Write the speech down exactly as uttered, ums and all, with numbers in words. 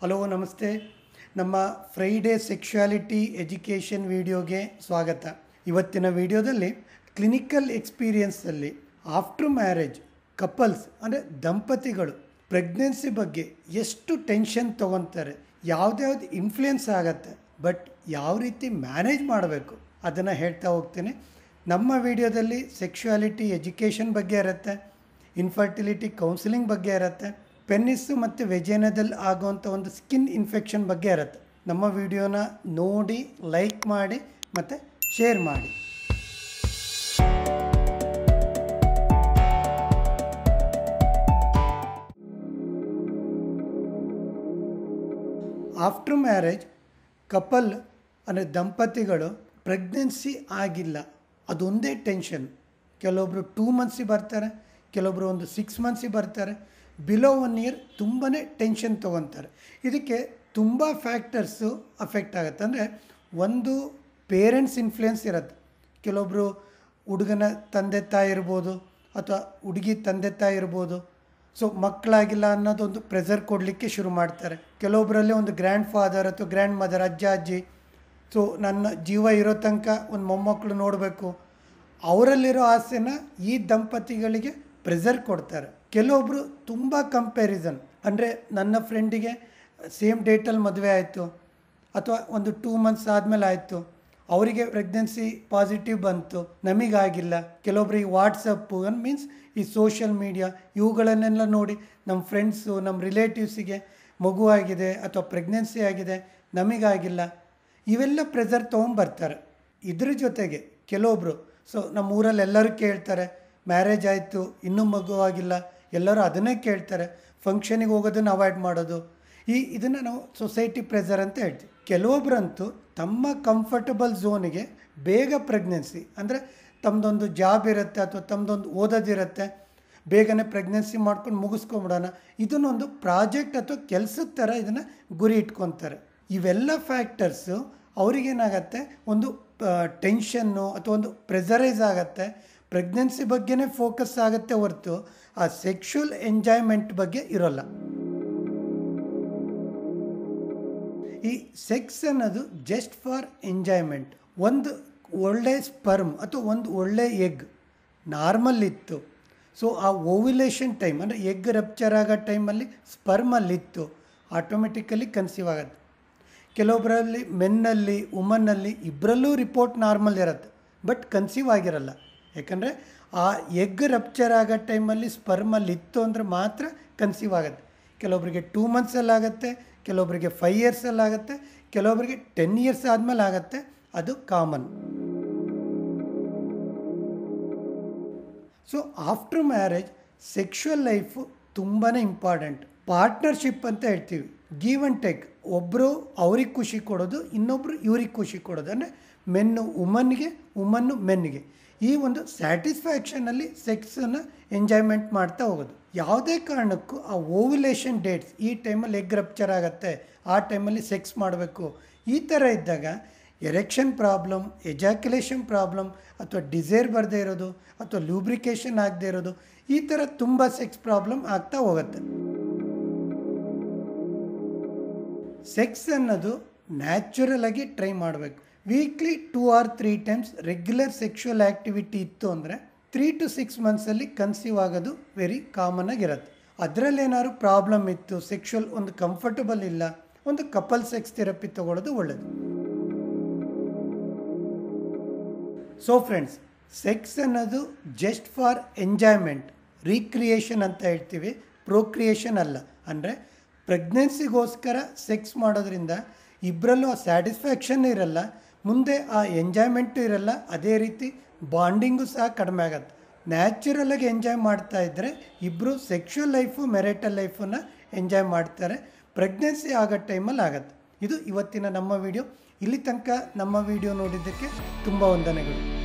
Hello ನಮಸ್ತೆ. ನಮ್ಮ Friday sexuality education ವಿಡಿಯೋಗೆ ಸ್ವಾಗತ. ಇವತ್ತಿನ ವಿಡಿಯೋದಲ್ಲಿ ಕ್ಲಿನಿಕಲ್ ಎಕ್ಸ್ಪೀರಿಯನ್ಸಲ್ಲಿ ಆಫ್ಟರ್ ಮ್ಯಾರೇಜ್ ಕಪಲ್ಸ್ ಅಂದರೆ ದಂಪತಿಗಳು ಪ್ರೆಗ್ನೆನ್ಸಿ ಬಗ್ಗೆ ಎಷ್ಟು ಟೆನ್ಷನ್ ತೊಗೊತಾರೆ, ಯಾವುದ್ಯಾವ್ದು ಇನ್ಫ್ಲುಯೆನ್ಸ್ ಆಗುತ್ತೆ, ಬಟ್ ಯಾವ ರೀತಿ ಮ್ಯಾನೇಜ್ ಮಾಡಬೇಕು ಅದನ್ನು ಹೇಳ್ತಾ ಹೋಗ್ತೀನಿ. ನಮ್ಮ ವಿಡಿಯೋದಲ್ಲಿ ಸೆಕ್ಷುಯಾಲಿಟಿ ಎಜುಕೇಷನ್ ಬಗ್ಗೆ ಇರುತ್ತೆ, ಇನ್ಫರ್ಟಿಲಿಟಿ ಕೌನ್ಸಿಲಿಂಗ್ ಬಗ್ಗೆ ಇರುತ್ತೆ, ಪೆನ್ನಿಸ್ಸು ಮತ್ತು ವೆಜೇನದಲ್ಲಿ ಆಗುವಂಥ ಒಂದು ಸ್ಕಿನ್ ಇನ್ಫೆಕ್ಷನ್ ಬಗ್ಗೆ ಇರುತ್ತೆ. ನಮ್ಮ ವಿಡಿಯೋನ ನೋಡಿ ಲೈಕ್ ಮಾಡಿ ಮತ್ತು ಶೇರ್ ಮಾಡಿ. ಆಫ್ಟರ್ ಮ್ಯಾರೇಜ್ ಕಪಲ್ ಅಂದರೆ ದಂಪತಿಗಳು ಪ್ರೆಗ್ನೆನ್ಸಿ ಆಗಿಲ್ಲ ಅದೊಂದೇ ಟೆನ್ಷನ್. ಕೆಲವೊಬ್ಬರು ಟೂ ಮಂತ್ಸಿಗೆ ಬರ್ತಾರೆ, ಕೆಲವೊಬ್ಬರು ಒಂದು ಸಿಕ್ಸ್ ಮಂತ್ಸಿಗೆ ಬರ್ತಾರೆ, ಬಿಲೋ ಒನ್ ಇಯರ್ ತುಂಬಾ ಟೆನ್ಷನ್ ತೊಗೊತಾರೆ. ಇದಕ್ಕೆ ತುಂಬ ಫ್ಯಾಕ್ಟರ್ಸು ಅಫೆಕ್ಟ್ ಆಗುತ್ತೆ. ಅಂದರೆ ಒಂದು ಪೇರೆಂಟ್ಸ್ ಇನ್ಫ್ಲುಯೆನ್ಸ್ ಇರುತ್ತೆ. ಕೆಲವೊಬ್ಬರು ಹುಡುಗನ ತಂದೆ ತಾಯಿ ಇರ್ಬೋದು ಅಥವಾ ಹುಡುಗಿ ತಂದೆ ತಾಯಿ ಇರ್ಬೋದು. ಸೊ ಮಕ್ಕಳಾಗಿಲ್ಲ ಅನ್ನೋದೊಂದು ಪ್ರೆಷರ್ ಕೊಡಲಿಕ್ಕೆ ಶುರು ಮಾಡ್ತಾರೆ. ಕೆಲವೊಬ್ಬರಲ್ಲಿ ಒಂದು ಗ್ರ್ಯಾಂಡ್ ಫಾದರ್ ಅಥವಾ ಗ್ರ್ಯಾಂಡ್ ಮದರ್, ಅಜ್ಜ ಅಜ್ಜಿ, ಸೊ ನನ್ನ ಜೀವ ಇರೋ ತನಕ ಒಂದು ಮೊಮ್ಮಕ್ಕಳು ನೋಡಬೇಕು, ಅವರಲ್ಲಿರೋ ಆಸೆನ ಈ ದಂಪತಿಗಳಿಗೆ ಪ್ರೆಷರ್ ಕೊಡ್ತಾರೆ. ಕೆಲವೊಬ್ಬರು ತುಂಬ ಕಂಪ್ಯಾರಿಸನ್, ಅಂದರೆ ನನ್ನ ಫ್ರೆಂಡಿಗೆ ಸೇಮ್ ಡೇಟಲ್ಲಿ ಮದುವೆ ಆಯಿತು ಅಥವಾ ಒಂದು ಟೂ ಮಂತ್ಸ್ ಆದಮೇಲೆ ಆಯಿತು, ಅವರಿಗೆ ಪ್ರೆಗ್ನೆನ್ಸಿ ಪಾಸಿಟಿವ್ ಬಂತು, ನಮಗಾಗಿಲ್ಲ. ಕೆಲವೊಬ್ಬರಿಗೆ ವಾಟ್ಸಪ್ಪು ಅನ್ ಮೀನ್ಸ್ ಈ ಸೋಷಿಯಲ್ ಮೀಡಿಯಾ ಇವುಗಳನ್ನೆಲ್ಲ ನೋಡಿ ನಮ್ಮ ಫ್ರೆಂಡ್ಸು ನಮ್ಮ ರಿಲೇಟಿವ್ಸಿಗೆ ಮಗುವಾಗಿದೆ ಅಥವಾ ಪ್ರೆಗ್ನೆನ್ಸಿ ಆಗಿದೆ, ನಮಗಾಗಿಲ್ಲ, ಇವೆಲ್ಲ ಪ್ರೆಷರ್ ತೊಗೊಂಬರ್ತಾರೆ. ಇದ್ರ ಜೊತೆಗೆ ಕೆಲವೊಬ್ಬರು ಸೊ ನಮ್ಮ ಊರಲ್ಲಿ ಎಲ್ಲರೂ ಕೇಳ್ತಾರೆ, ಮ್ಯಾರೇಜ್ ಆಯಿತು ಇನ್ನೂ ಮಗುವಾಗಿಲ್ಲ, ಎಲ್ಲರೂ ಅದನ್ನೇ ಕೇಳ್ತಾರೆ, ಫಂಕ್ಷನಿಗೆ ಹೋಗೋದನ್ನು ಅವಾಯ್ಡ್ ಮಾಡೋದು. ಈ ಇದನ್ನು ನಾವು ಸೊಸೈಟಿ ಪ್ರೆಷರ್ ಅಂತ ಹೇಳ್ತೀವಿ. ಕೆಲವೊಬ್ಬರಂತೂ ತಮ್ಮ ಕಂಫರ್ಟಬಲ್ ಝೋನಿಗೆ ಬೇಗ ಪ್ರೆಗ್ನೆನ್ಸಿ, ಅಂದರೆ ತಮ್ಮದೊಂದು ಜಾಬ್ ಇರುತ್ತೆ ಅಥವಾ ತಮ್ಮದೊಂದು ಓದೋದಿರುತ್ತೆ, ಬೇಗನೆ ಪ್ರೆಗ್ನೆನ್ಸಿ ಮಾಡ್ಕೊಂಡು ಮುಗಿಸ್ಕೊಂಬಿಡೋಣ, ಇದನ್ನೊಂದು ಪ್ರಾಜೆಕ್ಟ್ ಅಥವಾ ಕೆಲಸದ ಥರ ಇದನ್ನು ಗುರಿ ಇಟ್ಕೊತಾರೆ. ಇವೆಲ್ಲ ಫ್ಯಾಕ್ಟರ್ಸು ಅವ್ರಿಗೇನಾಗತ್ತೆ, ಒಂದು ಟೆನ್ಷನ್ನು ಅಥವಾ ಒಂದು ಪ್ರೆಷರೈಸ್ ಆಗುತ್ತೆ, ಪ್ರೆಗ್ನೆನ್ಸಿ ಬಗ್ಗೆನೇ ಫೋಕಸ್ ಆಗುತ್ತೆ ಹೊರತು ಆ ಸೆಕ್ಷುವಲ್ ಎಂಜಾಯ್ಮೆಂಟ್ ಬಗ್ಗೆ ಇರೋಲ್ಲ. ಈ ಸೆಕ್ಸ್ ಅನ್ನೋದು ಜಸ್ಟ್ ಫಾರ್ ಎಂಜಾಯ್ಮೆಂಟ್. ಒಂದು ಒಳ್ಳೆ ಸ್ಪರ್ಮ್ ಅಥವಾ ಒಂದು ಒಳ್ಳೆ ಎಗ್ ನಾರ್ಮಲ್ ಇತ್ತು, ಸೊ ಆ ಓವ್ಯುಲೇಷನ್ ಟೈಮ್ ಅಂದರೆ ಎಗ್ ರಪ್ಚರ್ ಆಗೋ ಟೈಮಲ್ಲಿ ಸ್ಪರ್ಮಲ್ಲಿತ್ತು, ಆಟೋಮೆಟಿಕಲಿ ಕನ್ಸೀವ್ ಆಗುತ್ತೆ. ಕೆಲವೊಬ್ಬರಲ್ಲಿ ಮೆನ್ನಲ್ಲಿ ವುಮನ್ನಲ್ಲಿ ಇಬ್ಬರಲ್ಲೂ ರಿಪೋರ್ಟ್ ನಾರ್ಮಲ್ ಇರುತ್ತೆ, ಬಟ್ ಕನ್ಸೀವ್ ಆಗಿರಲ್ಲ. ಯಾಕಂದರೆ ಆ ಎಗ್ ರಪ್ಚರ್ ಆಗೋ ಟೈಮಲ್ಲಿ ಸ್ಪರ್ಮಲ್ಲಿ ಇತ್ತು ಅಂದರೆ ಮಾತ್ರ ಕನ್ಸೀವ್ ಆಗುತ್ತೆ. ಕೆಲವೊಬ್ಬರಿಗೆ ಟೂ ಮಂತ್ಸಲ್ಲಿ ಆಗುತ್ತೆ, ಕೆಲವೊಬ್ಬರಿಗೆ ಫೈವ್ ಇಯರ್ಸಲ್ಲಿ ಆಗುತ್ತೆ, ಕೆಲವೊಬ್ಬರಿಗೆ ಟೆನ್ ಇಯರ್ಸ್ ಆದಮೇಲೆ ಆಗುತ್ತೆ, ಅದು common. So after marriage sexual life ತುಂಬಾ ಇಂಪಾರ್ಟೆಂಟ್. ಪಾರ್ಟ್ನರ್ಶಿಪ್ ಅಂತ ಹೇಳ್ತೀವಿ, ಗಿವ್ ಆ್ಯಂಡ್ ಟೇಕ್. ಒಬ್ಬರು ಅವ್ರಿಗೆ ಖುಷಿ ಕೊಡೋದು, ಇನ್ನೊಬ್ಬರು ಇವ್ರಿಗೆ ಖುಷಿ ಕೊಡೋದು, ಅಂದರೆ ಮೆನ್ನು ವುಮನ್ಗೆ, ವುಮನ್ನು ಮೆನ್ನಿಗೆ. ಈ ಒಂದು ಸ್ಯಾಟಿಸ್ಫ್ಯಾಕ್ಷನಲ್ಲಿ ಸೆಕ್ಸನ್ನು ಎಂಜಾಯ್ಮೆಂಟ್ ಮಾಡ್ತಾ ಹೋಗೋದು. ಯಾವುದೇ ಕಾರಣಕ್ಕೂ ಆ ಓವ್ಯುಲೇಷನ್ ಡೇಟ್ಸ್, ಈ ಟೈಮಲ್ಲಿ ಎಗ್ ರಪ್ಚರ್ ಆಗುತ್ತೆ, ಆ ಟೈಮಲ್ಲಿ ಸೆಕ್ಸ್ ಮಾಡಬೇಕು, ಈ ಥರ ಇದ್ದಾಗ ಎರೆಕ್ಷನ್ ಪ್ರಾಬ್ಲಮ್, ಎಜಾಕ್ಯುಲೇಷನ್ ಪ್ರಾಬ್ಲಮ್ ಅಥವಾ ಡಿಸೈರ್ ಬರದೇ ಇರೋದು ಅಥವಾ ಲೂಬ್ರಿಕೇಷನ್ ಆಗದೇ ಇರೋದು, ಈ ಥರ ತುಂಬ ಸೆಕ್ಸ್ ಪ್ರಾಬ್ಲಮ್ ಆಗ್ತಾ ಹೋಗುತ್ತೆ. ಸೆಕ್ಸ್ ಅನ್ನೋದು ನ್ಯಾಚುರಲ್ ಆಗಿ ಟ್ರೈ ಮಾಡಬೇಕು. Weekly two or three times regular sexual activity ಇತ್ತು ಅಂದರೆ ತ್ರೀ ಟು ಸಿಕ್ಸ್ ಮಂತ್ಸಲ್ಲಿ ಕನ್ಸೀವ್ ಆಗೋದು ವೆರಿ ಕಾಮನ್ ಆಗಿರುತ್ತೆ. ಅದರಲ್ಲೇನಾದ್ರು ಪ್ರಾಬ್ಲಮ್ ಇತ್ತು, ಸೆಕ್ಷುವಲ್ ಒಂದು ಕಂಫರ್ಟಬಲ್ ಇಲ್ಲ, ಒಂದು ಕಪಲ್ ಸೆಕ್ಸ್ ಥೆರಪಿ ತೊಗೊಳ್ಳೋದು ಒಳ್ಳೆಯದು. ಸೊ ಫ್ರೆಂಡ್ಸ್, ಸೆಕ್ಸ್ ಅನ್ನೋದು ಜಸ್ಟ್ ಫಾರ್ ಎಂಜಾಯ್ಮೆಂಟ್, ರೀಕ್ರಿಯೇಷನ್ ಅಂತ ಹೇಳ್ತೀವಿ, ಪ್ರೊಕ್ರಿಯೇಷನ್ ಅಲ್ಲ. ಅಂದರೆ ಪ್ರೆಗ್ನೆನ್ಸಿಗೋಸ್ಕರ ಸೆಕ್ಸ್ ಮಾಡೋದ್ರಿಂದ ಇಬ್ಬರಲ್ಲೂ ಆ ಸ್ಯಾಟಿಸ್ಫ್ಯಾಕ್ಷನ್ ಇರಲ್ಲ, ಮುಂದೆ ಆ ಎಂಜಾಯ್ಮೆಂಟು ಇರಲ್ಲ, ಅದೇ ರೀತಿ ಬಾಂಡಿಂಗು ಸಹ ಕಡಿಮೆ ಆಗುತ್ತೆ. ನ್ಯಾಚುರಲಾಗಿ ಎಂಜಾಯ್ ಮಾಡ್ತಾ ಇದ್ದರೆ ಇಬ್ಬರು ಸೆಕ್ಷುವಲ್ ಲೈಫು ಮೆರಿಟಲ್ ಲೈಫನ್ನು ಎಂಜಾಯ್ ಮಾಡ್ತಾರೆ. ಪ್ರೆಗ್ನೆನ್ಸಿ ಆಗೋ ಟೈಮಲ್ಲಿ ಆಗುತ್ತೆ. ಇದು ಇವತ್ತಿನ ನಮ್ಮ ವಿಡಿಯೋ. ಇಲ್ಲಿ ತನಕ ನಮ್ಮ ವಿಡಿಯೋ ನೋಡಿದ್ದಕ್ಕೆ ತುಂಬ ವಂದನೆಗಳು.